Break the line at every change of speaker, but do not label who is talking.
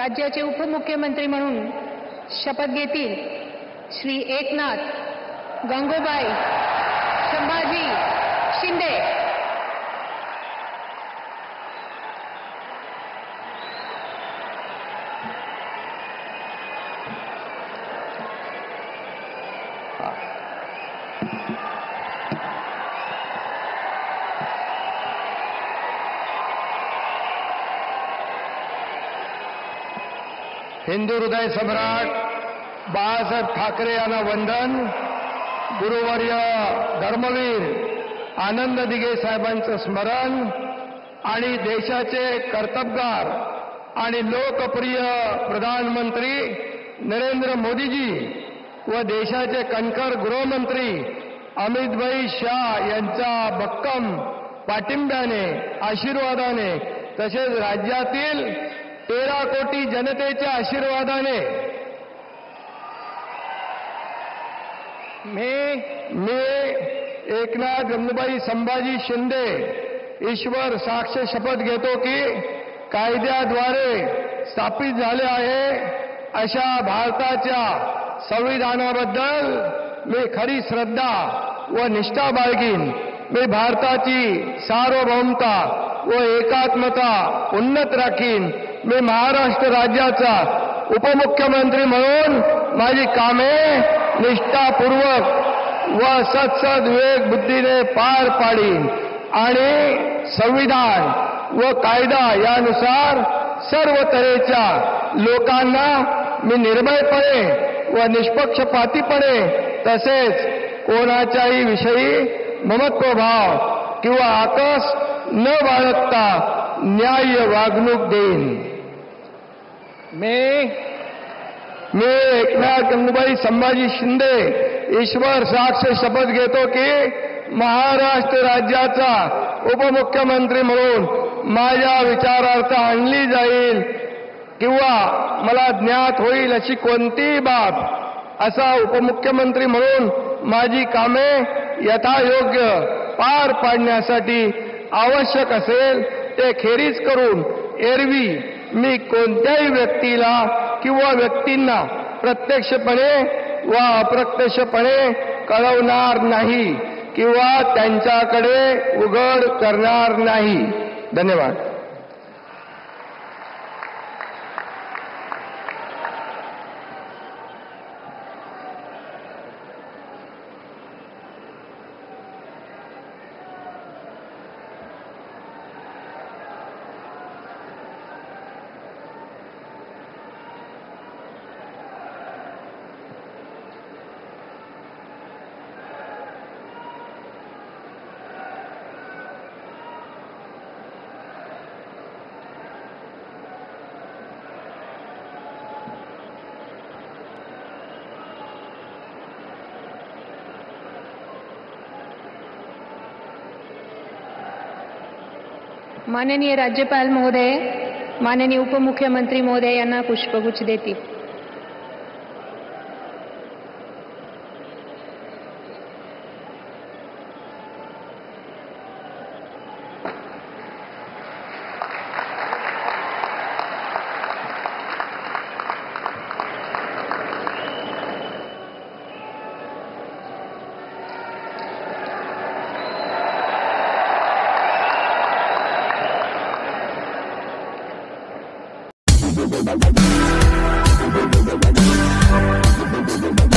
राज्याचे उपमुख्यमंत्री म्हणून शपथ घेतील श्री एकनाथ गंगूबाई संभाजी शिंदे।
हिंदू हृदय सम्राट बाळासाहेब ठाकरे यांना वंदन। गुरुवर्य धर्मवीर आनंद दिघे साहेबांचं स्मरण आणि देशाचे कर्तबगार आणि लोकप्रिय प्रधानमंत्री नरेंद्र मोदीजी व देशाचे कणखर गृहमंत्री अमितभाई शाह यांच्या भक्कम पाठिंब्याने आशीर्वादाने तसेच राज्यातील 13 कोटी जनतेच्या आशीर्वादाने मी एकनाथ गंगूबाई संभाजी शिंदे ईश्वर साक्ष शपथ घेतो की कायद्याद्वारे स्थापित झाले आहे अशा भारताच्या संविधानाबद्दल मी खरी श्रद्धा व निष्ठा बाळगीन। मी भारताची सार्वभौमता व एकात्मता उन्नत राखीन। मी महाराष्ट्र राज्याचा उपमुख्यमंत्री म्हणून माझी कामे निष्ठापूर्वक व सत्सद विवेक बुद्धीने पार पाडीन आणि संविधान व कायदा यानुसार सर्व तऱ्हेच्या लोकांना मी निर्भयपणे व निष्पक्षपातीपणे तसेच कोणाच्याही विषयी ममत्वभाव किंवा आकस न बाळगता न्याय्य वागणूक देईन। मी एकनाथ गंगूबाई संभाजी शिंदे ईश्वर साक्ष शपथ घेतो की महाराष्ट्र राज्याचा उपमुख्यमंत्री म्हणून माझ्या विचारार्थ आणली जाईल किंवा मला ज्ञात होईल अशी कोणतीही बाब असा उपमुख्यमंत्री म्हणून माझी कामे यथायोग्य पार पाडण्यासाठी आवश्यक असेल ते खेरीज करून एरवी मी कोणत्याही व्यक्तीला किंवा व्यक्तींना प्रत्यक्षपणे व अप्रत्यक्षपणे कळवणार नाही किंवा त्यांच्याकडे उघड करणार नाही। धन्यवाद।
माननीय राज्यपाल महोदय, माननीय उपमुख्यमंत्री महोदय यांना पुष्पगुच्छ देतील।
Thank you.